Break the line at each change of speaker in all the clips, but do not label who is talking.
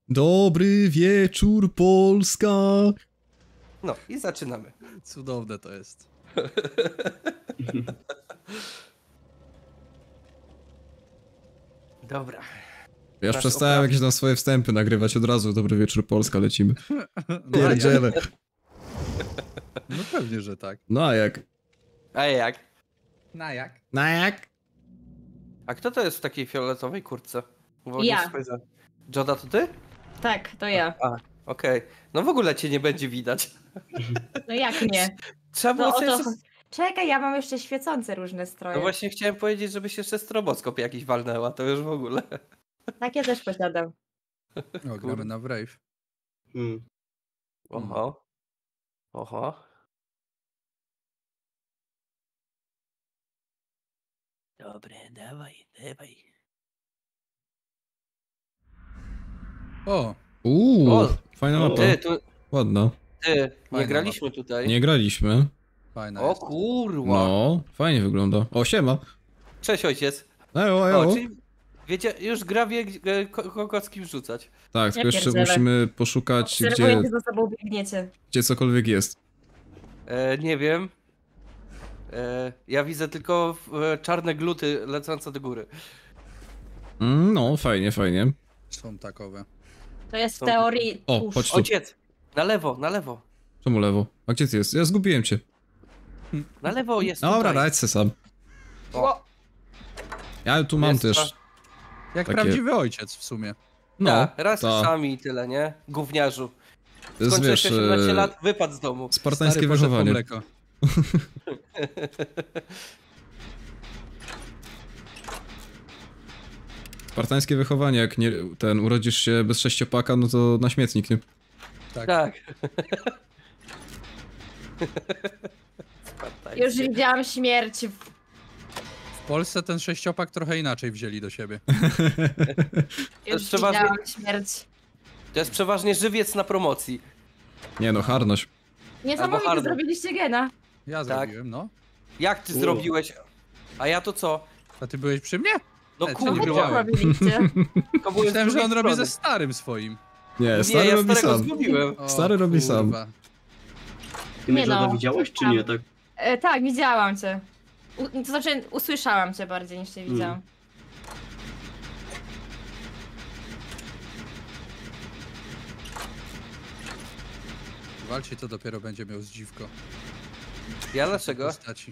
Dobry wieczór, Polska.
No i zaczynamy.
Cudowne to jest.
Dobra.
Ja już
Nasz
przestałem
oprawny.
jakieś tam swoje wstępy nagrywać od razu. Dobry wieczór, Polska, lecimy.
No,
Pierdziele.
no pewnie, że tak.
No a jak?
A jak?
Na jak?
Na jak?
A kto to jest w takiej fioletowej kurtce? Bo
Ja.
nie spojrzałem. Joda, to ty?
Tak, to ja.
Okej. No w ogóle cię nie będzie widać.
No jak nie?
Trzeba było
No o
sobie
to...
jeszcze...
Czekaj, ja mam jeszcze świecące różne stroje.
No właśnie chciałem powiedzieć, żebyś jeszcze stroboskop jakiś walnęła, to już w ogóle.
Takie też posiadam.
O, gramy na Brave.
Oho. Oho. Dobre, dawaj, dawaj.
O,
O,
Fajna mapa. Ładna.
Ty, nie
Fajna
graliśmy tutaj.
Nie graliśmy.
fajna
O
jest.
kurwa.
No, fajnie wygląda. O, siema.
Cześć ojciec.
Ejo,
O,
ejo.
czyli wiecie, już gra wie kokockim rzucać.
Tak, tylko
Ja
jeszcze
pierdzielę.
musimy poszukać,
Obserwuję, gdy za sobą biegniecie.
gdzie cokolwiek jest.
Nie wiem. Ja widzę tylko czarne gluty lecące do góry.
No, fajnie, fajnie.
Są takowe.
To jest w
Są-
teorii
O,
tusz.
chodź tu.
Ojciec! Na lewo, na lewo.
Czemu lewo? A gdzie ty jest? Ja zgubiłem cię.
Na lewo jest
Dobra,
tutaj.
radź se sam.
O,
Ja tu mam
Jest
też.
Jak
Takie-
prawdziwy ojciec w sumie.
No,
raz
ta.
sami i tyle, nie? Gówniarzu.
To jest,
Skończyłeś
wiesz,
18 lat, wypadł z domu.
spartańskie
Stary poszedł po
wychowanie.
mleko.
Spartańskie wychowanie, jak nie, urodzisz się bez sześciopaka, no to na śmietnik, nie?
Tak.
Tak.
Już widziałam śmierć.
W Polsce ten sześciopak trochę inaczej wzięli do siebie.
Już
przeważnie-
widziałam śmierć.
To jest przeważnie żywiec na promocji.
Nie no, harność.
Niesamowite,
hardo.
zrobiliście gena.
Ja
Tak.
zrobiłem, no.
Jak ty zrobiłeś? A ja to co?
A ty byłeś przy mnie?
No
Nie
No
kurwa,
wy
widziałem.
to robiliście.
to byłem z
Myślałem, że
drugiej
on robi ze
strony.
starym swoim.
Nie,
Nie,
stary
ja
robi
starego
sam.
zgubiłem.
O,
Stary robi sam.
kurwa.
Ty mnie
Nie no.
Joda widziałeś, czy nie? Tak.
Tak, widziałam cię. To znaczy, usłyszałam cię bardziej niż cię widziałam.
Walcie to dopiero będzie miał zdziwko.
Ja dlaczego?
Postaci.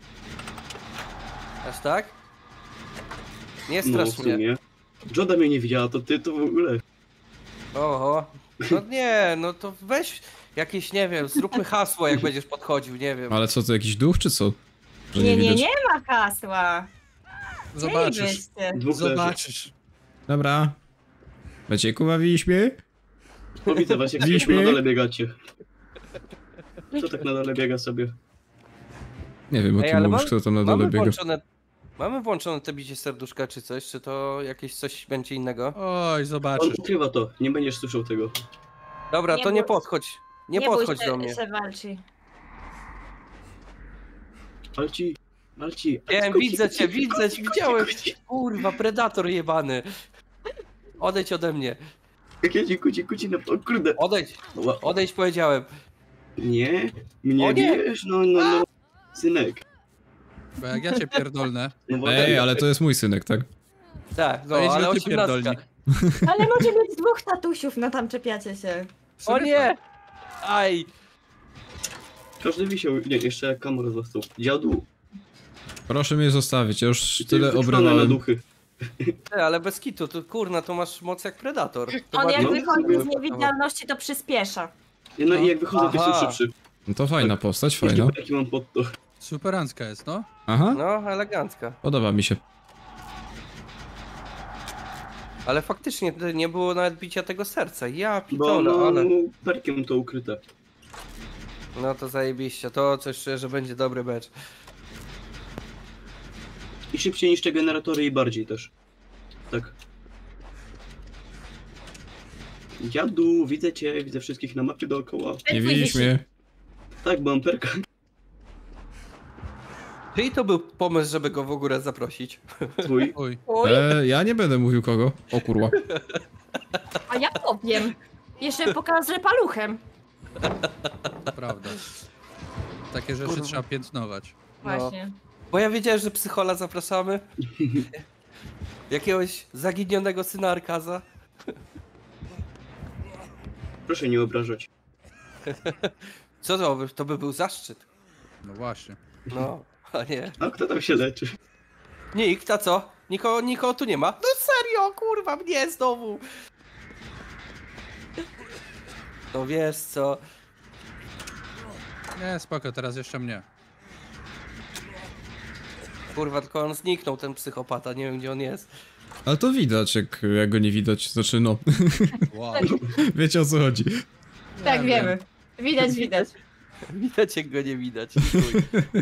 Aż tak? Nie
No, w
strasz mnie.
sumie. Joda mnie nie widziała, to ty to w ogóle.
Oho. No nie, no to weź jakieś, nie wiem, zróbmy hasło, jak będziesz podchodził, nie wiem.
Ale co, to jakiś duch, czy co? Że
Nie, nie,
widać?
nie ma hasła.
Zobaczysz.
Chcielibyście.
Dwóch leży.
Zobaczysz.
Dobra. Becieku, bawiliśmy?
No widzę was, jak
Widzisz
na
mnie?
dole biegacie. Kto tak na dole biega sobie?
Nie wiem, o
Ej,
kim
ale
mówisz, kto tam na dole biega.
Mamy włączone te bicie serduszka czy coś, czy to jakieś coś będzie innego?
Oj,
On
zobaczysz.
ukrywa to, nie będziesz słyszał tego.
Dobra,
Nie
to nie
bój-
podchodź. Nie
bój
podchodź
się,
do mnie.
się walczy.
Alci, Alci.
Wiem,
Kuci,
widzę
kuci,
cię,
kuci,
widzę
kuci,
cię, widziałem.
kuci.
Kurwa, predator jebany. Odejdź ode mnie.
Jakie kuci, no o kurde.
Odejdź,
Ła-
odejdź powiedziałem.
Nie, mnie
O nie!
wiesz, no, synek.
Bo jak ja cię pierdolnę,
No bo
Ej, ale to jest mój synek, tak?
Tak, no
to jedź
ale
go ty
18.
pierdolni.
Ale może być dwóch tatusiów, no tam czepiacie się.
W
O
sumie tak.
nie! Aj!
Każdy wisiał, nie, jeszcze jak kamerę został. Dziadu,
Proszę mnie zostawić, ja już
ty
tyle
jest wyczulony na
obrywałem.
duchy.
Ty, ale bez kitu, to kurna, to masz moc jak predator. To
On jak
bardziej-
wychodzi z niewidzialności, to przyspiesza.
No i jak wychodzę, to
Aha.
jestem szybszy.
No to fajna postać,
Jaki,
fajna.
jaki mam pod to.
Superancka jest, no.
Aha,
No, elegancka.
podoba mi się.
Ale faktycznie nie było nawet bicia tego serca. Ja
Bo
pitole,
no,
ale...
perkiem to ukryte.
No to zajebiście, to coś czuję, że będzie dobry mecz.
I szybciej niż te generatory i bardziej też. Tak. Dziadu, widzę cię, widzę wszystkich na mapie dookoła.
Nie widzisz mnie?
Tak, bo mam perka.
Czyli to był pomysł, żeby go w ogóle zaprosić.
Twój.
Oj.
Uj,
Ja nie będę mówił kogo. O kurwa.
A ja powiem. Jeszcze pokażę paluchem.
To prawda. Takie rzeczy trzeba piętnować.
Właśnie.
Bo ja wiedziałem, że psychola zapraszamy. Jakiegoś zaginionego syna Arkaza.
Proszę nie obrażać.
Co to by był zaszczyt.
No właśnie.
No, a nie.
A kto tam się leczy?
Nikt, a co? Nikogo tu nie ma. No serio, kurwa, mnie znowu. No wiesz co?
Nie, spoko, teraz jeszcze mnie.
Kurwa, tylko on zniknął, ten psychopata, nie wiem gdzie on jest.
Ale to widać, jak go nie widać. Znaczy, no,
Wow.
wiecie o co chodzi.
Tak,
Nie
wiemy. Widać, widać.
Widać jak go nie widać. Chuj.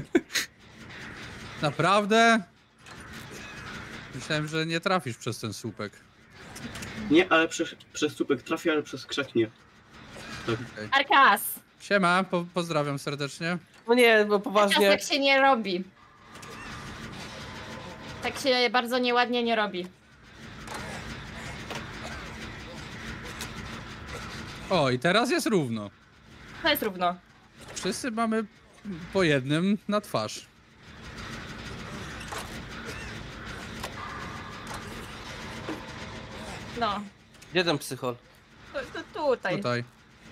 Naprawdę? Myślałem, że nie trafisz przez ten słupek.
Nie, ale przez słupek trafię, ale przez krzak nie.
Arkas!
Siema, pozdrawiam serdecznie.
No nie, bo
Arkas
poważnie.
tak się nie robi. Tak się bardzo nieładnie nie robi.
O, i teraz jest równo.
To jest równo.
Wszyscy mamy po jednym na twarz.
No.
Gdzie ten psychol?
To tutaj.
Tutaj.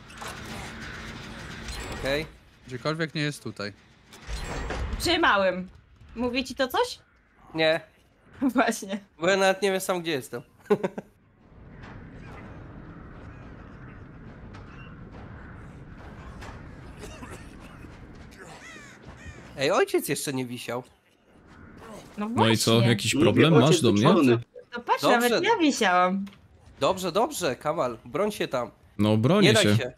Okej.
Gdziekolwiek nie jest tutaj.
Przy małym. Mówi ci to coś?
Nie,
Właśnie.
bo ja nawet nie wiem sam gdzie jestem. Ej, ojciec jeszcze nie wisiał.
No
No
właśnie.
i co, jakiś
Mówię,
problem
ojciec
masz do mnie?
uczony.
No patrz,
Dobrze.
nawet ja wisiałam.
Dobrze, dobrze, Kamal, broń się tam.
No,
Nie
bronię
daj
się.
się.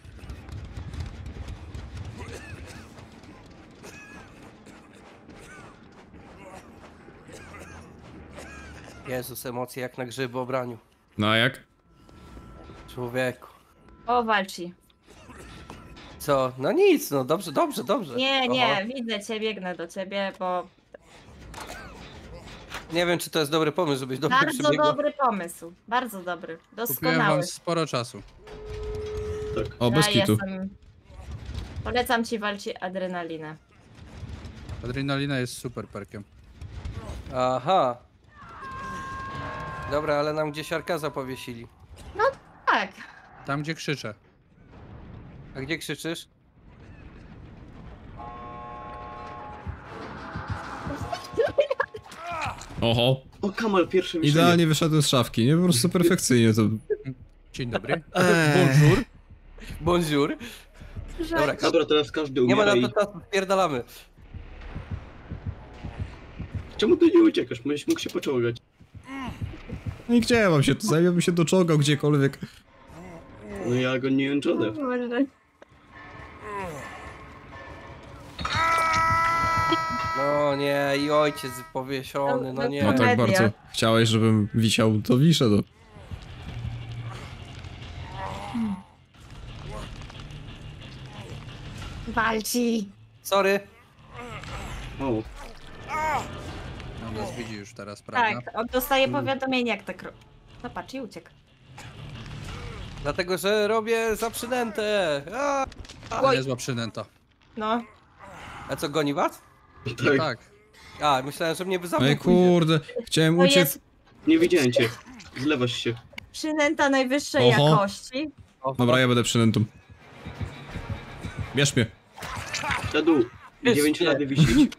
Jezus, emocje jak na grzyby o braniu.
No a jak?
Człowieku.
O, walczy.
Co? No nic, no dobrze, dobrze, dobrze.
Nie,
Oho.
nie, widzę cię, biegnę do ciebie, bo
Nie wiem, czy to jest dobry pomysł, żebyś do mnie
bardzo
przybiegła.
dobry pomysł. Bardzo dobry.
Kupiłem
Doskonały.
wam sporo czasu.
O, bez kitu.
Polecam ci walczyć adrenalinę.
Adrenalina jest super perkiem.
Aha. Dobra, ale nam gdzieś Arkaza powiesili.
Tak.
Tam gdzie krzyczę.
A gdzie krzyczysz?
Oho.
O, Kamal, pierwsze mi
Idealnie wyszedłem z szafki, nie? Po prostu perfekcyjnie to...
Dzień dobry.
Bonjour. Bonjour. Dobra,
Dobra, teraz każdy
nie ma
umiera
na
i...
to czasu, spierdalamy.
Czemu ty nie uciekasz? Będziesz mógł się poczołgać.
No i gdzie mam się? To zajmę się doczołgał gdziekolwiek.
No ja go nie jęczonę.
No nie, i ojciec powiesiony, no nie.
No tak
Komedia.
bardzo chciałeś, żebym wisiał, to wiszę, no.
Walczy.
Sorry.
O,
On nas widzi już teraz, prawda?
Tak, on dostaje powiadomienie jak tak robi. No patrz i uciekł.
Dlatego, że robię za przynętę.
Oj.
Niezła przynęta.
No.
A co, goni was?
tak.
Tak.
A, myślałem, że mnie by za mną
Ej,
pójdzie.
kurde, chciałem
To
uciec.
jest
Nie widziałem cię. Zlewasz się.
przynęta najwyższej
Oho.
jakości.
O,
Dobra, ja będę przynętą. Bierz mnie.
Na dół.
Jest
9
nie.
lat wisieć.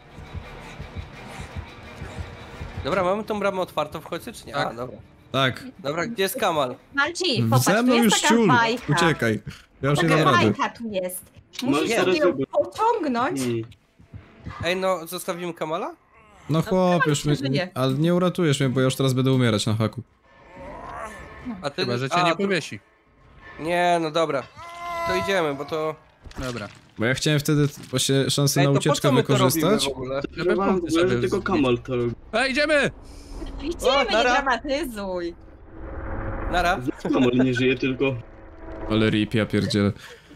Dobra, mamy tą bramę otwartą, wchodźcie czy nie? A,
Tak.
dobra.
Tak.
Dobra, gdzie jest Kamal?
Walczy, popatrz,
Ze
tu
mną już
jest taka
ciul.
bajka.
Uciekaj. Ja już nie
Taka
dam rady.
bajka tu jest.
Masz
Musisz
teraz
ją
wybór.
pociągnąć.
Ej, no, zostawimy Kamala?
No chłop, już
myślę, że
mnie...
nie.
Ale nie uratujesz mnie, bo ja już teraz będę umierać na haku.
A ty...
Chyba, że cię
a,
nie powiesi.
Nie, no dobra. To idziemy, bo to...
Dobra.
Bo ja chciałem wtedy właśnie szansę
Ej,
na
to po co
ucieczkę
my to robimy
wykorzystać.
w ogóle?
Żeby
Wam w
punkty
ogóle, że
sobie
tylko
zbić.
Kamal to robi.
Idziemy!
O,
Idziemy, nie
nara.
dramatyzuj.
Nara?
Kamal nie żyje tylko.
Ale rip, ja pierdzielę.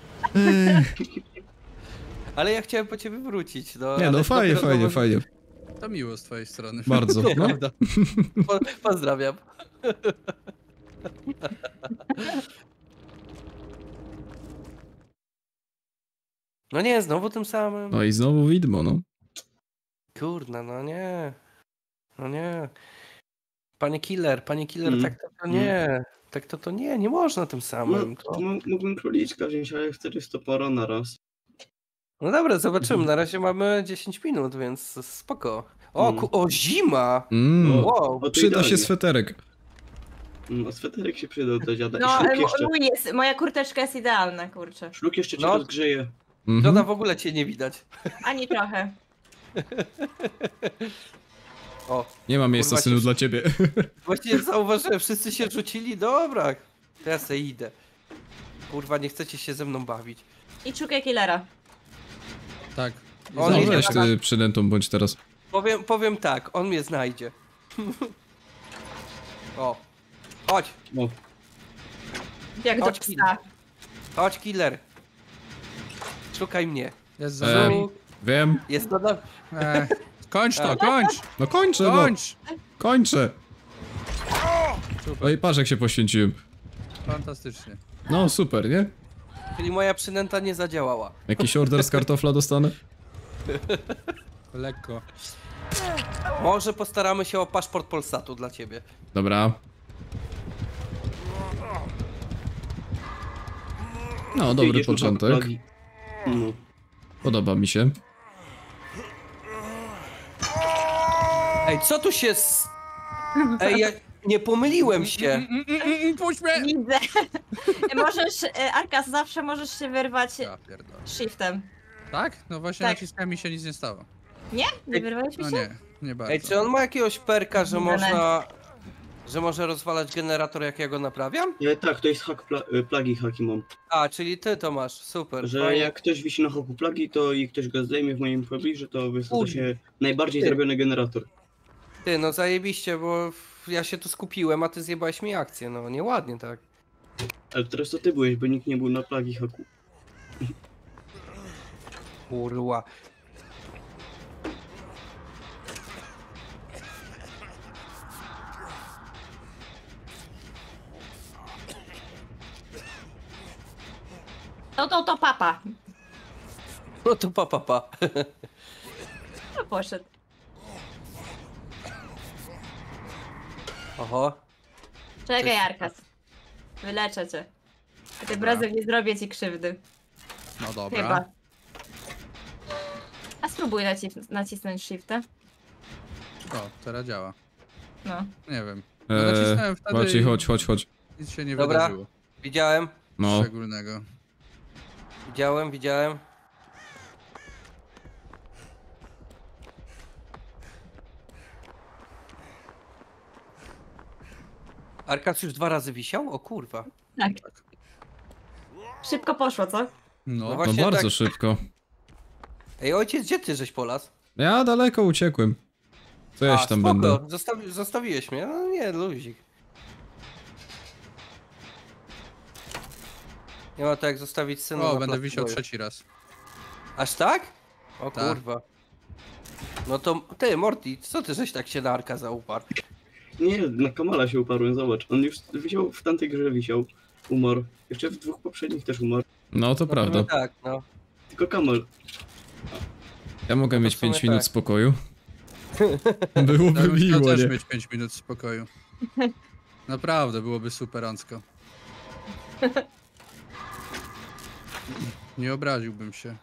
Ale ja chciałem po ciebie wrócić, no.
Nie
ale
no, fajnie,
dopiero
fajnie,
znowu-
fajnie.
To miło z twojej strony.
Bardzo. No.
Prawda.
Pozdrawiam. No nie, znowu tym samym.
No i znowu widmo, no.
Kurna, no nie. No nie. Panie killer, tak to
Mm.
nie. Tak to nie, nie można tym
No,
samym.
to mógłbym króliczka wziąć, ale wtedy jest to pora na raz.
No dobra, zobaczymy. Na razie mamy 10 minut, więc spoko. O, o zima! Wow.
O, to
Przyda się
idealnie.
sweterek.
A sweterek się przydał do dziada.
No,
I szluk jeszcze.
moja kurteczka jest idealna, kurczę.
Szluk jeszcze cię
No.
rozgrzeje.
Joda, w ogóle cię nie widać.
Ani trochę.
O,
Nie ma miejsca,
Kurwa,
synu,
się-
dla ciebie.
właściwie zauważyłem, wszyscy się rzucili. Dobra, to ja se idę. Kurwa, nie chcecie się ze mną bawić.
I szukaj killera.
Tak. I
On
No
idzie
weź
na-
ty przynętą bądź teraz.
Powiem tak, on mnie znajdzie. O, chodź,
O,
Jak do
Chodź,
psa.
chodź killer. Szukaj mnie.
Jest za
Em.
nami.
Wiem.
Jest to na...
Kończ to, kończ!
No kończę, no.
Kończ!
Kończę.
Super,
Oj, patrz jak się poświęciłem.
fantastycznie.
No super, nie?
Czyli moja przynęta nie zadziałała.
Jakiś order z kartofla dostanę?
Lekko.
Może postaramy się o paszport Polsatu dla ciebie.
Dobra. No, dobry
idziesz na
początek.
plagi. No.
Podoba mi się.
Ej, co tu się Ej, ja nie pomyliłem się.
Puść mnie!
Widzę. Możesz, Arkas, zawsze możesz się wyrwać
Ja pierdolę.
shiftem.
Tak? No właśnie
Tak.
naciskałem i się nic nie stało.
Nie? Nie wyrwaliśmy
No
się?
nie bardzo.
Ej, czy on ma jakiegoś perka, że
Nie
można... Że może rozwalać generator, jak ja go naprawiam?
Tak, to jest hack plagi haki mam.
A, czyli ty to masz, super.
Że
fajnie.
jak ktoś wisi na haku plagi, to i ktoś go zdejmie w moim pobliżu, to wysadza
Kurde.
się najbardziej
Ty.
zrobiony generator.
Ty, no zajebiście, bo ja się tu skupiłem, a ty zjebałeś mi akcję, no nieładnie tak.
Ale teraz to ty byłeś, bo nikt nie był na plagi haku.
Kurwa.
To papa.
No to pa.
No poszedł.
Oho.
Czekaj, Arkas. Wyleczę cię. A tym
Dobra.
razem nie zrobię ci krzywdy.
No dobra.
Chyba. A spróbuj nacisnąć shifta.
O, teraz działa.
No.
Nie wiem. No nacisnąłem wtedy
Maciej,
i
chodź.
nic się nie
Dobra.
wydarzyło
Widziałem.
No.
szczególnego.
Widziałem. Arkas już 2 razy wisiał? O kurwa.
Tak. Szybko poszło, co?
No
No,
No
właśnie
bardzo
tak.
szybko.
Ej, ojciec, gdzie ty żeś polas?
Ja daleko uciekłem. Co ja się tam
spoko.
będę?
Zostawiłeś mnie? No nie, luzik. Nie ma to jak zostawić syna
o,
na
będę
placu
wisiał
boju.
3. raz.
Aż tak? O
Tak.
kurwa. No to ty, Morty, co ty żeś tak się na Arka zauparł?
Nie, na Kamala się uparłem, zobacz. On już wisiał w tamtej grze wisiał. Umarł. Jeszcze w 2 poprzednich też umarł.
No to prawda.
No tak, no.
Tylko Kamal.
Ja mogę
No to
mieć
w sumie
5 minut
tak.
spokoju. Byłoby
Ja bym chciał
miło,
też
nie?
mieć 5 minut spokoju. Naprawdę, byłoby superancko. Nie obraziłbym się.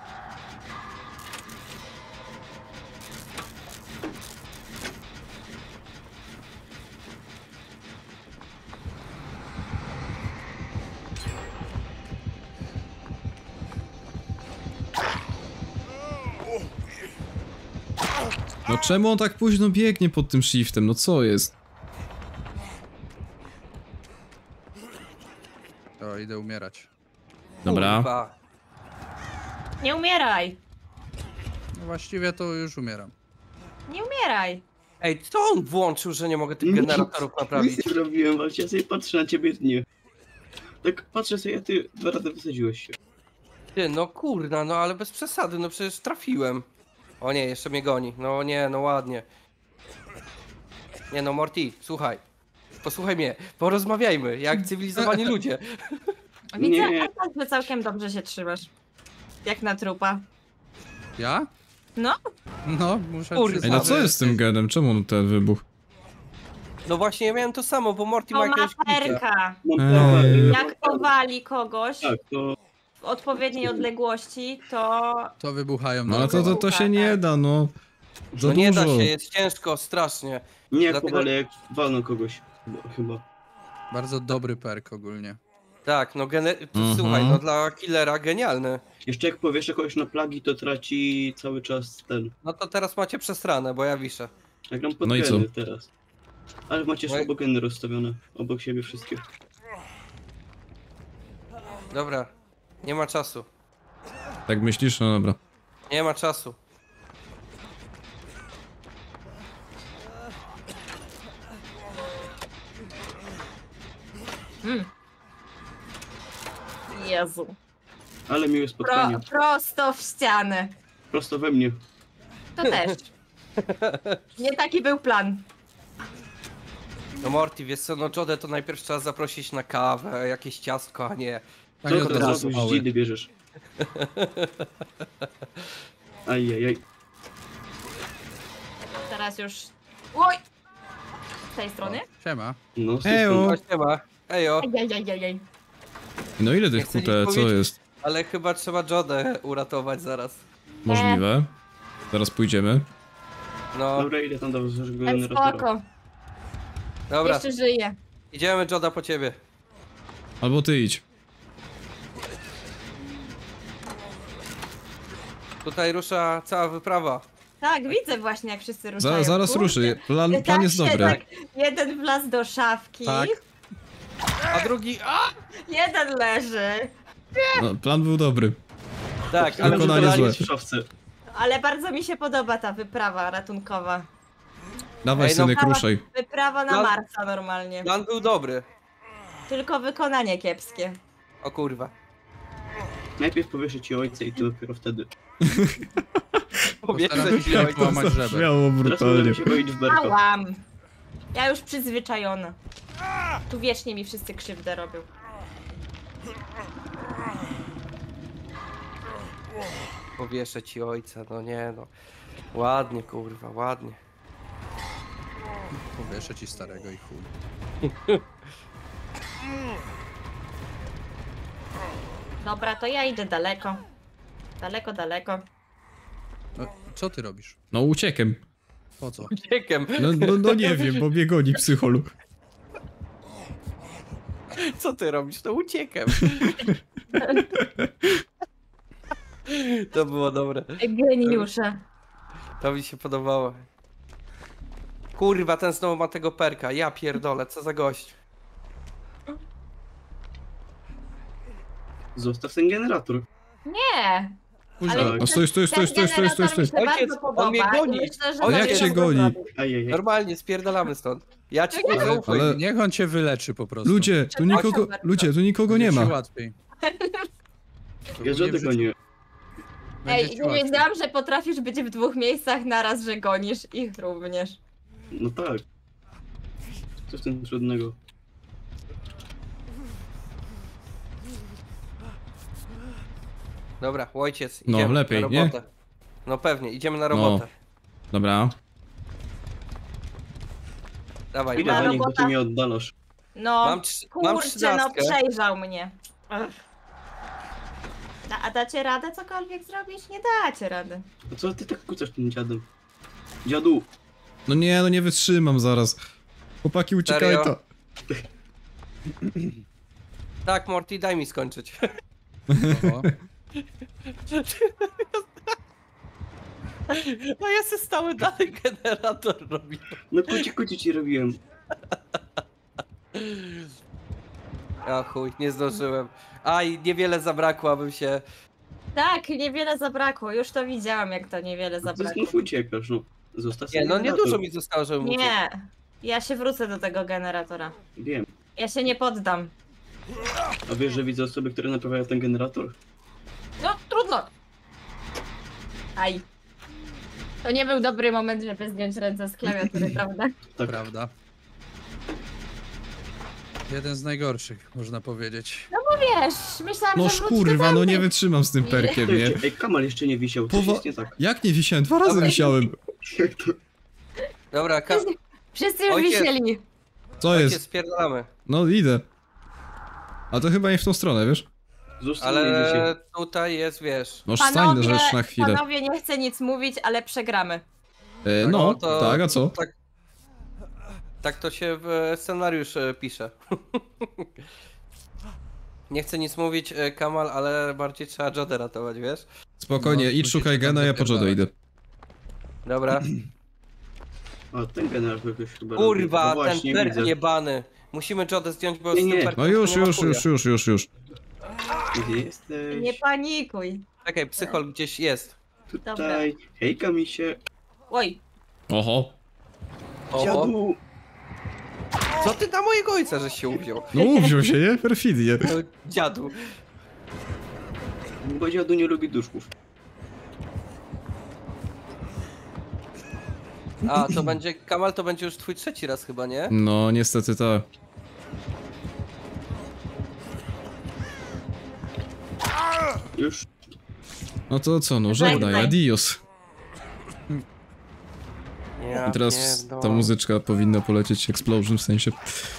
No czemu on tak późno biegnie pod tym shiftem? No co jest?
O, idę umierać.
Dobra.
Kurwa.
Nie umieraj!
No właściwie to już umieram.
Nie umieraj!
Ej, co on włączył, że nie mogę tych generatorów naprawić?
Nic nie zrobiłem, ale ja sobie patrzę na ciebie nie. Tak patrzę sobie, a ty 2 razy wysadziłeś się.
Ty, no kurna, no ale bez przesady, no przecież trafiłem. O nie, jeszcze mnie goni. No nie, no ładnie. Nie no, Morty, słuchaj. posłuchaj mnie, porozmawiajmy, jak cywilizowani ludzie.
Widzę,
Nie.
że całkiem dobrze się trzymasz. Jak na trupa.
Ja?
No.
No, muszę
Kurde.
Ej,
przyznać,
no co
że
jest z tym genem? Czemu on ten wybuch?
No właśnie, ja miałem to samo, bo Morty
To
ma
ma
jakiegoś klucza.
perka.
Mam
Jak powali kogoś
Tak, to
w odpowiedniej odległości, to...
To wybuchają.
No ale
dookoła.
to się nie da, no. Za
No nie da
dużo.
się, jest ciężko, strasznie.
nie jak
Dlatego-
powalę, jak walną kogoś. Chyba.
Bardzo dobry perk ogólnie.
Tak, no
Mhm.
słuchaj, no dla killera genialny.
Jeszcze jak powiesz kogoś na plagi, to traci cały czas ten.
No to teraz macie przesrane, bo ja wiszę.
Ja gram pod
No i co?
geny teraz. Ale macie
No i-
słabo geny rozstawione. Obok siebie wszystkie.
Dobra, nie ma czasu.
Tak myślisz? No dobra.
Nie ma czasu.
Jezu.
Ale miłe spotkanie.
Prosto w ścianę.
Prosto we mnie.
To też. Nie taki był plan.
No Morty, wiesz co, no Jodę to najpierw trzeba zaprosić na kawę, jakieś ciastko, a nie...
A nie
To
od
od
razu
razu z
mały.
dzidy bierzesz. Ajajaj.
Teraz już... Oj! Z tej strony?
Siema.
No, z
Ejo.
No siema, ejo,
Ajajajajaj.
No ile
Nie
tych
chcę nic
QT, co
powiedzieć.
jest?
ale chyba trzeba Jodę uratować zaraz.
Możliwe. Zaraz pójdziemy.
No,
Dobra, idę tam do
Ale
generatora.
spoko.
dobra,
Jeszcze żyje.
idziemy Joda po ciebie.
Albo ty idź.
Tutaj rusza cała wyprawa.
Tak, widzę właśnie jak wszyscy ruszają.
Zaraz
Kurde.
ruszy. Plan
Tak
jest
się,
dobry.
tak, jeden wlazł do szafki,
Tak.
A drugi... A!
jeden leży.
No, plan był dobry.
Tak, ale
Wykonanie
wykonali-
złe.
w szafce.
Ale bardzo mi się podoba ta wyprawa ratunkowa.
Dawaj
Ej, no,
synek, ruszaj.
Wyprawa na
No.
Marsa normalnie.
Plan był dobry.
Tylko wykonanie kiepskie.
O kurwa.
Najpierw powieszę ci ojca i to dopiero wtedy.
Postaram się nie połamać żeber.
Śmiało,
Teraz
brutalnie.
możemy się boić w berka.
Ałam. Ja już przyzwyczajona. Tu wiecznie mi wszyscy krzywdę robią.
Powieszę ci ojca, no nie no. Ładnie kurwa, ładnie.
Powieszę ci starego i chuj.
Dobra, to ja idę daleko. Daleko, daleko.
No, co ty robisz?
No uciekiem.
Po co?
Uciekiem.
No nie wiem, bo mnie goni psycholog.
Co ty robisz? To uciekiem. To było dobre.
Geniusze.
To mi się podobało. Kurwa, ten znowu ma tego perka. Ja pierdolę, co za gość.
Zostaw ten generator.
Nie.
Później.
Ale
No stój.
ten generator mi się
Ojciec,
bardzo
on mnie
podoba i
goni.
myślę, że
On
jak
sobie
cię
to
goni?
zrobi.
Ajajaj.
Normalnie, spierdalamy stąd. Ja ci nie
Ale,
zaufaj.
ale-
niech on cię wyleczy po prostu.
Ludzie, tu nikogo, ludzie, tu nikogo nie
Będzie ci
ma.
łatwiej.
Ja żadnego nie.
Będzie
Ej,
ci
nie
łatwiej.
wiedziałam, że potrafisz być w dwóch miejscach naraz, że gonisz ich również.
No tak. Co w tym trudnego?
Dobra, ojciec,
No,
idziemy
lepiej,
na
nie?
robotę. No pewnie, idziemy na robotę.
Dobra.
Dawaj,
Ile
Na
za nich, bo
robota.
ty mnie oddalasz.
No,
mam
kurczę, no
13.
przejrzał mnie. Ech. A dacie radę cokolwiek zrobić? Nie dacie rady.
A co ty tak kucasz tym dziadem? Dziadu!
No nie wytrzymam zaraz. Chłopaki, uciekaj
Serio?
to.
Tak, Morty, daj mi skończyć.
Oho.
No ja se stały dalej generator robię.
No kuci ci robiłem.
A chuj, nie zdążyłem. Aj, niewiele zabrakło, abym się...
Tak, niewiele zabrakło. Już to widziałam, jak to niewiele
Ty
zabrakło.
znów uciekasz, no. Zostaw
Nie,
ten
no
generator.
niedużo mi zostało, żebym uciekł.
Nie, ja się wrócę do tego generatora.
Wiem.
Ja się nie poddam.
A wiesz, że widzę osoby, które naprawiają ten generator?
No, trudno. Aj. To nie był dobry moment, żeby zdjąć ręce z klawiatury, prawda?
Tak.
Prawda. Jeden z najgorszych, można powiedzieć.
Wiesz, myślałam,
No
że wróci
kurwa,
do
no nie
pełnej.
wytrzymam z tym perkiem, nie?
Ej, Kamal jeszcze nie wisiał, coś
Powa-
jest nie tak.
Jak nie wisiałem? 2 razy wisiałem.
Jak to?
Dobra,
Wszyscy już
Ojciec.
wisieli.
Co
ojciec,
jest?
spierdalamy.
No idę. A to chyba nie w tą stronę, wiesz?
Zostawili się.
Ale tutaj jest, wiesz...
No stań na rzecz na chwilę.
Panowie, nie chcę nic mówić, ale przegramy.
No,
to-
tak, a co?
Tak to się w scenariusz pisze. Nie chcę nic mówić, Kamal, ale bardziej trzeba Jodę ratować, wiesz?
Spokojnie,
No,
idź
musicie
szukaj
tam
gena, ja po Jodo
zapierdalać.
idę.
Dobra.
O, ten generał jakoś chyba
Kurwa,
robi. No
ten
właśnie,
perk
widzę.
jebany. Musimy Jodę zdjąć, bo
Nie,
z
nie.
tym perkiem
No już,
nie ma
już,
chuja.
już.
Gdzie jesteś?
Nie panikuj.
Czekaj, psychol gdzieś jest.
Tutaj. Hejka mi się.
Oj,
Oho.
Oho.
Dziadu!
Co ty na mojego ojca żeś się uwziął?
No uwziął się, nie? Perfidnie.
No, dziadu.
Bo dziadu nie lubi duszków.
A, to będzie, Kamal, to będzie już twój trzeci raz chyba, nie?
No niestety tak.
Już.
No to co, no żegnaj,
Żegnaj.
adios.
Ja
I teraz
pierdolę.
ta muzyczka powinna polecieć, explosion w sensie.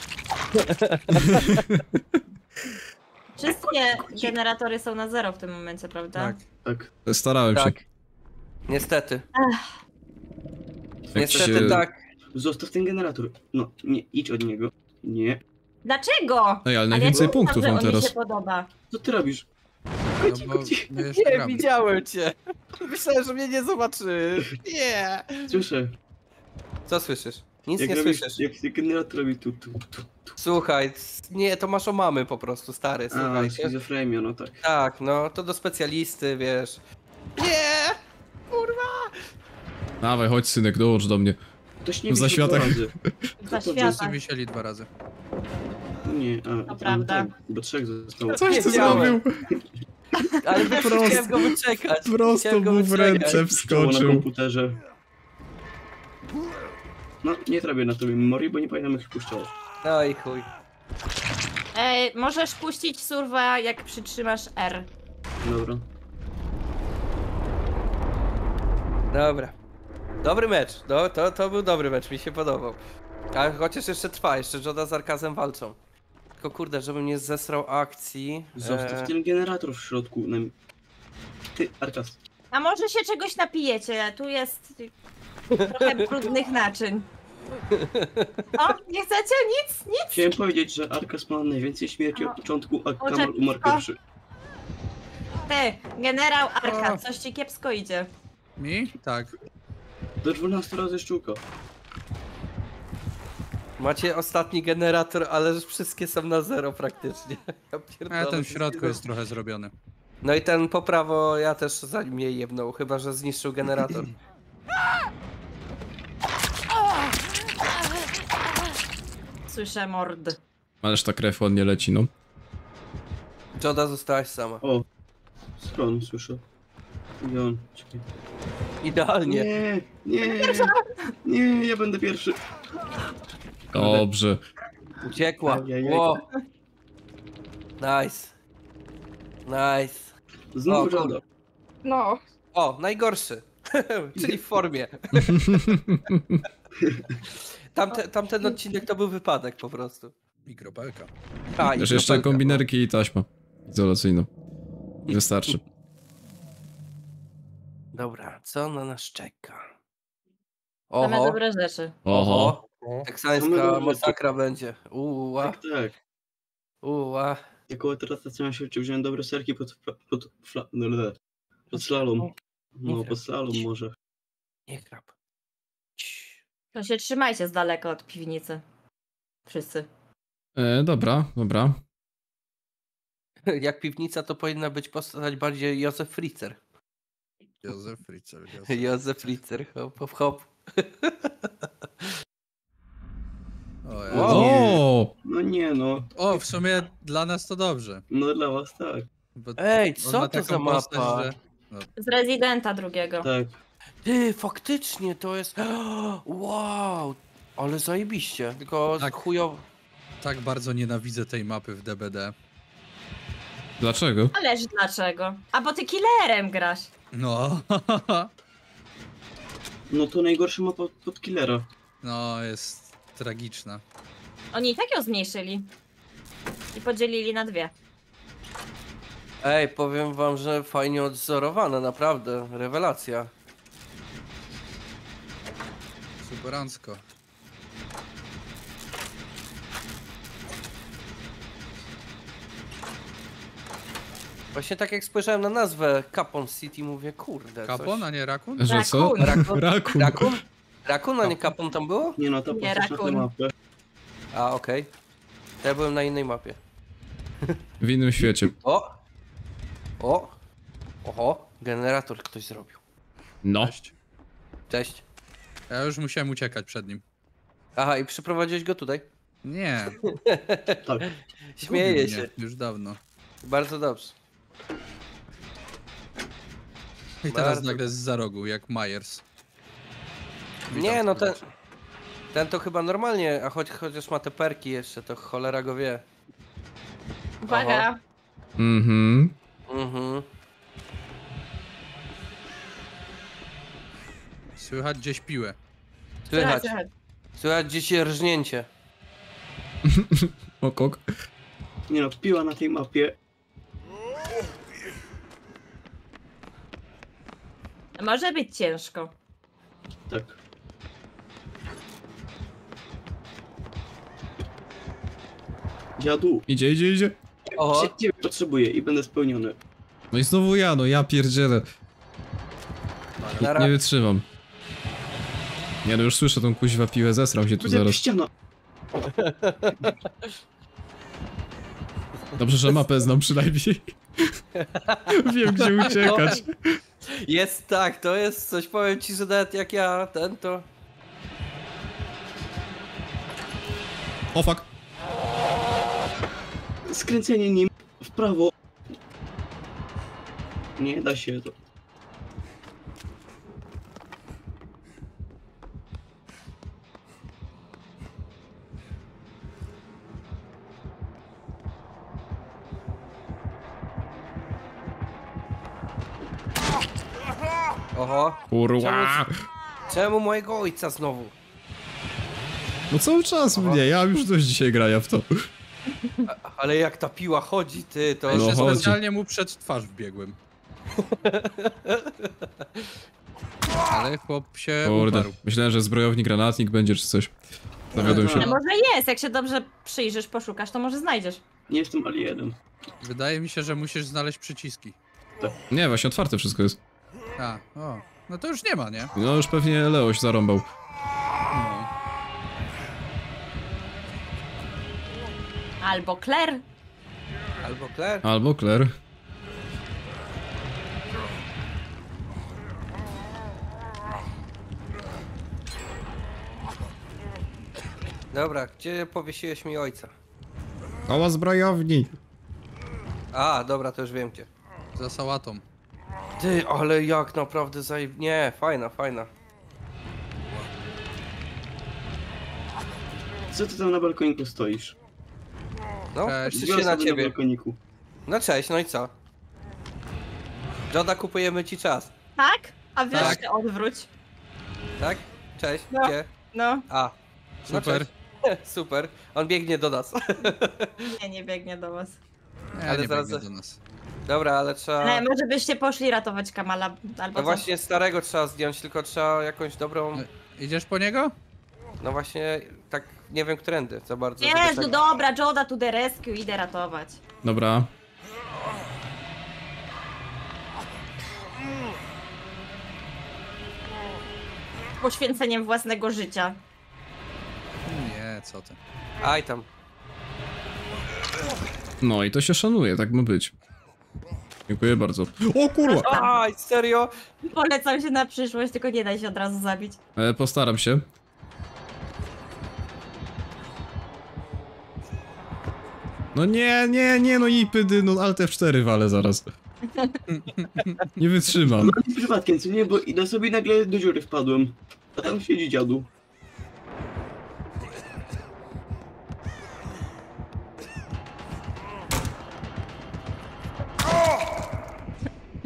wszystkie generatory są na 0 w tym momencie, prawda?
Tak.
Tak.
Starałem się.
Tak. Niestety.
Jak
Niestety
się-
tak.
Zostaw ten generator. No, nie, idź od niego. Nie.
Dlaczego?
Ej, ale
Ale
najwięcej
ja
punktów
że
mam
on mi
teraz.
się podoba.
Co ty robisz?
No
Chodź,
bo
chodź.
my jeszcze
Nie,
gramy.
widziałem cię. Myślałem, że mnie nie zobaczy. Nie.
Słyszę.
Co słyszysz? Nic
Jak
nie
robisz,
słyszysz.
jak się generator robi tu.
Słuchaj, nie, to masz o mamy po prostu, stary,
A,
słuchaj.
schizofrenia, no tak.
Tak, no, to do specjalisty, wiesz. Nie!
Dawaj, chodź synek, dołącz do mnie.
Ktoś nie
Za
wisiał dwa
światach.
razy.
Za
to
Wszyscy
świata.
wisieli 2 razy.
Nie,
To prawda.
Tak, bo 3 zostało.
Coś ty
Wiedziałem.
zrobił.
Ale
Prosto.
chciałem go wyczekać.
Prosto
Chciałem go
mu w
wyczekać.
ręce
Wskoczył na
wskoczył.
komputerze. No, nie trabię na tobie memorii, bo nie pamiętam jak puszczało.
No i chuj.
Ej, możesz puścić surwa, jak przytrzymasz R.
Dobra.
Dobra. Dobry mecz. No, to był dobry mecz, mi się podobał. Ale chociaż jeszcze trwa, jeszcze Joda z Arkazem walczą. Tylko kurde, żebym nie zesrał akcji.
Zostaw ten generator w środku. Ty, Arkas.
A może się czegoś napijecie? Tu jest trochę brudnych naczyń. O, nie chcecie? Nic?
Chciałem powiedzieć, że Arkas ma najwięcej śmierci od początku, a Kamal umarł
o.
pierwszy.
Ty, generał Arka, coś ci kiepsko idzie.
Mi? Tak.
Do 12 razy szczuka.
Macie ostatni generator, ale wszystkie są na 0 praktycznie. Ja
A
pierdolę.
ten w środku jest trochę zrobiony.
No i ten po prawo ja też za nim jej jebnął, chyba że zniszczył generator.
Słyszę mord.
Ależ ta krew ładnie leci, no.
Joda zostałaś sama.
O, stron słyszę. I on, czekaj.
Idealnie.
Nie, ja będę pierwszy.
Dobrze.
Uciekła.
Ajajaj.
Ło. Nice. Nice.
Znowu
O,
Joda.
No.
O, najgorszy. Czyli w formie. Tamten odcinek to był wypadek po prostu.
Mikropelka.
A, i
Też jeszcze
kropelka.
kombinerki i taśma izolacyjna. Wystarczy.
Dobra, co na nas czeka?
Same
Oho,
dobre rzeczy.
Oho.
Same
teksańska
dobre
masakra będzie. Uła,
Tak, tak.
uła.
Jako teraz zaczynam się uczyć, wziąłem dobre serki pod slalom. No, pod slalom może.
Nie krap. Cii.
To się trzymajcie z daleka od piwnicy. Wszyscy.
Dobra.
Jak piwnica, to powinna być postać bardziej Józef Fritzer.
Józef Fritzl.
Józef Fritzer, hop, hop, hop.
O, ja.
Wow.
O!
No nie no.
O, w sumie dla nas to dobrze.
No dla was tak.
Bo
Ej,
on
co
ma
to
taką
za
postać,
mapa?
że-
Z Residenta drugiego.
Tak.
Ty, faktycznie to jest... Wow, ale zajebiście, tylko
Tak.
chujowo.
Tak bardzo nienawidzę tej mapy w DBD.
Dlaczego?
Ależ dlaczego? A bo ty killerem grasz.
No,
No to najgorszy ma pod killera.
no jest tragiczna.
Oni i tak ją zmniejszyli. I podzielili na 2.
Ej, powiem wam, że fajnie odzorowane, naprawdę. Rewelacja.
Superancko.
Właśnie tak jak spojrzałem na nazwę Capon City, mówię, kurde.
Kapon, a nie rakun?
Że co?
Rakun.
Rakun.
Rakun? Rakun, a nie Capon tam było?
Nie no, to
Nie,
patrzysz na tę
rakun.
mapę.
A, okej. Ja byłem na innej mapie.
W innym świecie.
O! O! Oho! Generator ktoś zrobił.
No.
Cześć.
Cześć.
Ja już musiałem uciekać przed nim.
Aha, i przyprowadziłeś go tutaj?
Nie,
Tak.
Śmieję
zgubił
się.
mnie już dawno.
Bardzo dobrze.
I teraz
Bardzo.
nagle z za rogu, jak Myers. Witam
Nie, no ten...
serdecznie.
Ten to chyba normalnie, a chociaż ma te perki jeszcze, to cholera go wie.
Uwaga.
Mhm.
Mhm.
Słychać gdzieś piłę.
Słychać.
Słychać.
Słychać gdzieś rżnięcie.
Okok.
Nie no, piła na tej mapie.
Może być ciężko.
Tak. Dziadu,
Idzie.
Oho,
się ciebie potrzebuję i będę spełniony.
No i znowu ja, no ja pierdzielę.
na
Nie wytrzymam. Nie no, już słyszę tą kuźwa piłę, zesram się tu
Będzie
zaraz.
ściana.
Dobrze, że mapę znam przynajmniej. Wiem, gdzie uciekać.
Jest tak, to jest coś, powiem ci, że nawet jak ja ten to...
O fuck.
Skręcenie nim w prawo. Nie da się to.
Oho,
Kurwa.
czemu mojego ojca znowu?
No cały czas mnie, ja już dość dzisiaj grania w to.
Ale jak ta piła chodzi, ty, to...
Ja
No
jeszcze
chodzi.
specjalnie mu przed twarz wbiegłem. Ale chłop się
Kurde,
uparł.
myślałem, że zbrojownik, granatnik będzie czy coś. Zawiodłem
No.
się.
A może jest, jak się dobrze przyjrzysz, poszukasz, to może znajdziesz.
Nie jestem alienem.
Wydaje mi się, że musisz znaleźć przyciski.
Nie, właśnie otwarte wszystko jest.
A, o. No to już nie ma, nie?
No już pewnie Leoś zarąbał.
No.
Albo Claire.
Albo Claire.
Albo Claire.
Dobra, gdzie powiesiłeś mi ojca?
Koło zbrojowni.
A, dobra, to już wiem gdzie.
Za sałatą.
Ty, ale jak naprawdę Nie, fajna, fajna.
Co ty tam na balkoniku stoisz?
No,
Cześć.
patrzę
Dwie
się na
osoby na
ciebie.
balkoniku.
No cześć, no i co? Joda, kupujemy ci czas,
Tak? A wiesz,
Tak.
się odwróć.
tak? Cześć,
No.
gdzie?
No,
A, no
Super.
cześć. Super, on biegnie do nas.
nie biegnie do was.
Nie,
Ale
nie
zaraz-
biegnie do nas.
Dobra, ale trzeba...
Ale może byście poszli ratować Kamala, albo
No właśnie starego trzeba zdjąć, tylko trzeba jakąś dobrą...
Idziesz po niego?
No właśnie, tak nie wiem którędy za bardzo. żeby
Jezu,
tak-
dobra, Joda to the rescue, idę ratować.
Dobra.
Poświęceniem własnego życia.
Nie, co ty.
Aj tam.
No i to się szanuje, tak ma być. Dziękuję bardzo. O kurwa!
Aj, serio?
Polecam się na przyszłość, tylko nie daj się od razu zabić.
Postaram się. No nie, no i pydy, no Alt F4 walę zaraz. Nie wytrzymam.
No i przypadkiem, co nie? Bo idę sobie i nagle do dziury wpadłem. A tam siedzi dziadu.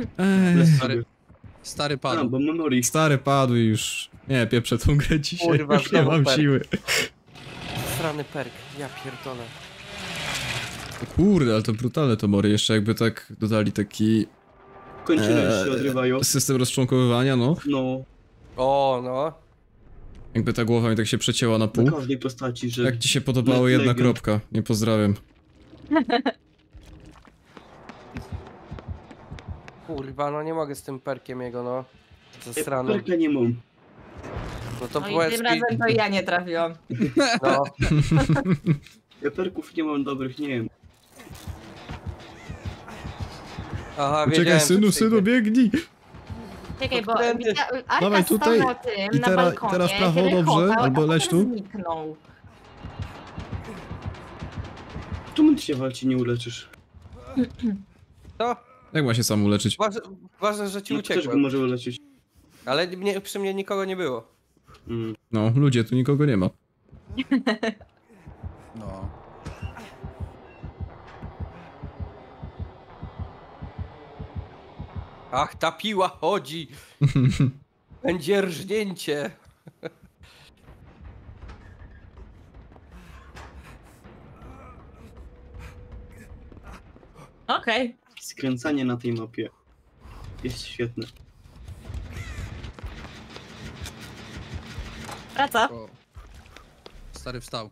Bez
Stary,
sobie.
stary
A,
padł.
bo memory.
Stary padł i już... Nie, pieprzę tą grę dzisiaj,
Kurwa,
już nie
znowu
mam
perk.
siły.
Strany perk, ja pierdolę.
O kurde, ale to brutalne to mory, jeszcze jakby tak dodali taki
Kończyny się odrywają.
system rozczłonkowywania, no.
No,
O, no.
Jakby ta głowa mi tak się przecięła na
na
pół.
każdej postaci, że...
Jak ci się podobało
Le-
jedna
legion.
kropka, nie pozdrawiam.
Kurwa, no nie mogę z tym perkiem jego, no. Ze straną.
Perka nie mam.
No to
No i
powiedz
tym
mi,
razem to ja nie trafiłam.
no.
Ja perków nie mam dobrych, nie wiem.
Aha,
Uciekaj
wiedziałem,
synu,
że przyjdzie.
synu, biegnij!
Czekaj, bo
Podkręty.
Arka
Dawaj
stał
tutaj
na tym,
i
na
teraz-
balkonie,
teraz w prawo,
kiedy
dobrze,
chował,
albo
a
leć
potem
tu.
zniknął.
Czemu ty się walczy nie uleczysz?
To
Jak ma się sam uleczyć?
ważne, że ci
No, ktoś go
uciekłem.
może uleczyć.
Ale przy mnie nikogo nie było.
Mm.
No, ludzie, tu nikogo nie ma.
No.
Ach, ta piła chodzi! Będzie rżnięcie!
Okej.
Skręcanie na tej mapie jest świetne.
Wraca.
O. Stary wstał.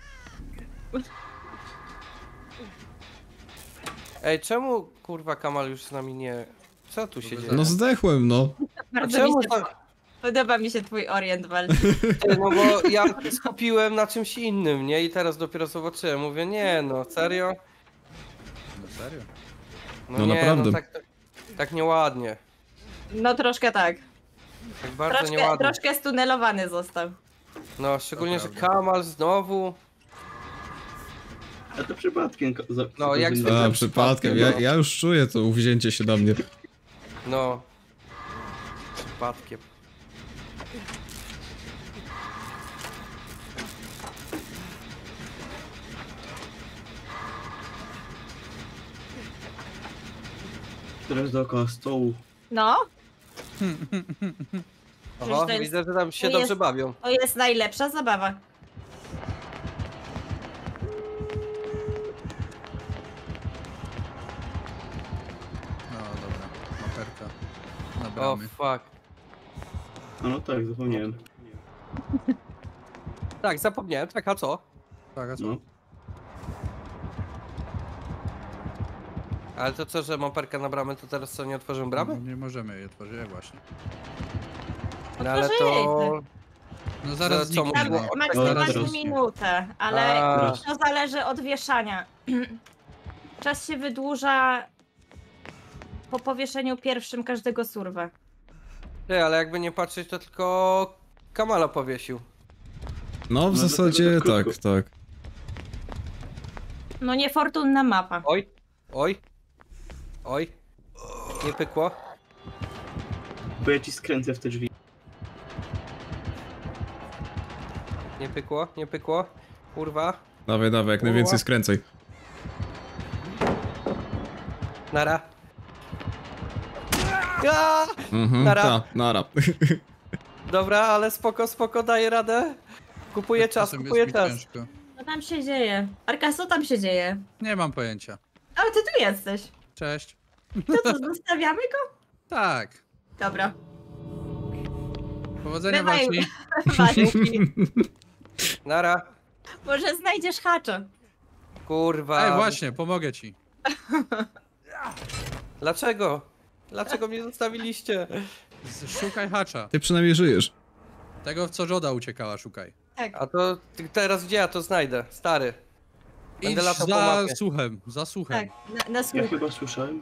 Ej, czemu kurwa Kamal już z nami nie... Co tu się dzieje?
No zdechłem, no.
A
Bardzo
czemu
mi się,
tak?
podoba mi się twój orient walki.
No bo ja skupiłem na czymś innym, nie? I teraz dopiero zobaczyłem. Mówię, nie no, serio?
No serio?
No
nie,
naprawdę.
No tak nieładnie.
No troszkę tak.
Tak bardzo
Troszkę,
nieładnie.
troszkę stunelowany został.
No, szczególnie, że
prawda.
Kamal znowu...
A to przypadkiem.
No, jak
A,
zwykle
przypadkiem, ja już czuję to uwzięcie się na mnie.
No. Przypadkiem.
Teraz dookoła stołu.
No,
Oho,
to jest-
widzę, że tam się
to
dobrze
jest-
bawią.
to jest najlepsza zabawa.
No dobra. Maperka. Na
O,
bramy.
fuck.
A no tak, zapomniałem.
Tak, zapomniałem. Tak, a co?
Tak, a co?
No.
Ale to co, że mam perka na bramę, to teraz co, nie otworzę bramy?
Nie możemy jej otworzyć, właśnie.
No ale to...
No zaraz
Co, co
zniknie,
Tam
mówię?
no.
Zaraz
maksymalnie
rośnie.
minutę, ale
A.
to zależy od wieszania. Czas się wydłuża po powieszeniu pierwszym każdego surwa.
Ty, ale jakby nie patrzeć, to tylko Kamala powiesił.
No w
No,
zasadzie
dlatego
tak,
krótko.
tak.
No niefortunna mapa.
Oj, oj, oj. Nie pykło.
Bo ja ci skręcę w te drzwi.
Nie pykło, nie pykło. Kurwa.
Dawaj, dawaj, jak
Kurwa.
najwięcej skręcaj.
Nara. Ja!
Mhm,
Nara.
ta, nara.
Dobra, ale spoko, spoko, daję radę. Kupuję czas,
Czasem
kupuję
jest mi
czas.
ciężko.
Co tam się dzieje? Arka, co tam się dzieje?
Nie mam pojęcia.
Ale ty tu jesteś.
Cześć.
To co, zostawiamy go?
Tak.
Dobra.
Powodzenia
Bywaj.
walki.
Dzięki.
Nara.
Może znajdziesz hacza.
Kurwa.
Ej, właśnie, pomogę ci.
Dlaczego? Dlaczego mnie zostawiliście?
Szukaj hacza.
Ty przynajmniej żyjesz.
Tego, w co Joda uciekała, szukaj.
Tak.
A to teraz gdzie ja to znajdę? Stary. Będę
Idź
latał po
za
mapie.
słuchem, za słuchem.
Tak, na
Ja
słuch.
chyba słyszałem.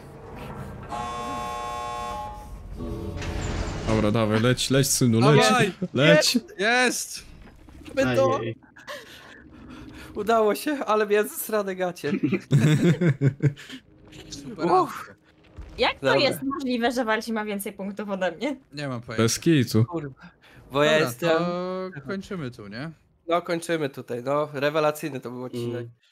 Dobra, dawaj, leć synu, leć.
Dawaj!
Leć.
Jest!
Będą.
Ajej.
Udało się, ale miałem zesrane gacie.
Super.
Uff.
Jak to
Dobra.
jest możliwe, że Walci ma więcej punktów ode mnie?
Nie mam pojęcia.
Bez kitu.
Kurwa. Bo ja
Dobra,
jestem...
to kończymy tu, nie?
No kończymy tutaj, no. Rewelacyjny to był odcinek.
Mm.